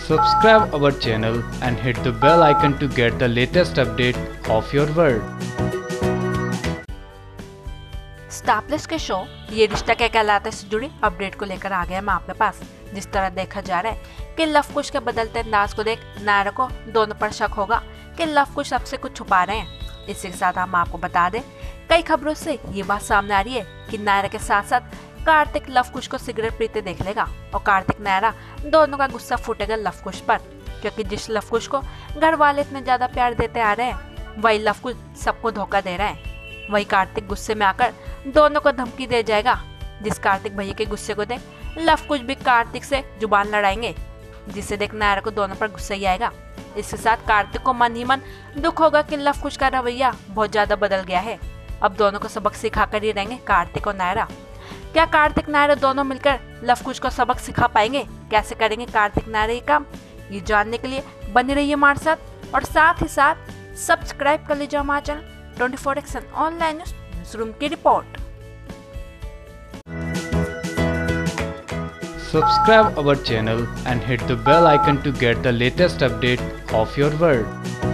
Subscribe our channel and hit the bell icon to get the latest update of your world. Star Plus के show Yeh Rishta क्या कहलाता है से जुड़ी update को लेकर आ गया मैं आपके पास। जिस तरह देखा जा रहा है कि लव कुश के बदलते अंदाज को देख नायरा को दोनों पर शक होगा कि लव कुश सबसे कुछ छुपा रहे हैं। इसी के साथ हम आपको बता दें, कई खबरों से ये बात सामने आ रही है कि नायरा के साथ साथ कार्तिक लव कुश को सिगरेट पीते देख लेगा और कार्तिक नायरा दोनों का गुस्सा फूटेगा लव कुश पर, क्योंकि जिस लव कुश को घर वाले इतने ज्यादा प्यार देते आ रहे हैं वही लव कुश सबको धोखा दे रहा है। वही कार्तिक गुस्से में आकर दोनों को धमकी दे जाएगा। जिस कार्तिक भैया के गुस्से को देख लव कुश भी कार्तिक से जुबान लड़ाएंगे, जिसे देख नायरा को दोनों पर गुस्सा ही आएगा। इसके साथ कार्तिक को मन ही मन दुख होगा कि लव कुश का रवैया बहुत ज्यादा बदल गया है। अब दोनों को सबक सिखाकर ही रहेंगे कार्तिक और नायरा। क्या कार्तिक नायरा दोनों मिलकर लव कुश को सबक सिखा पाएंगे? कैसे करेंगे कार्तिक नायरा ये काम? ये जानने के लिए बने रहिए हमारे साथ और साथ ही साथ सब्सक्राइब कर लीजिए हमारा channel 24 action online news room की report. Subscribe our channel and hit the bell icon to get the latest update of your world.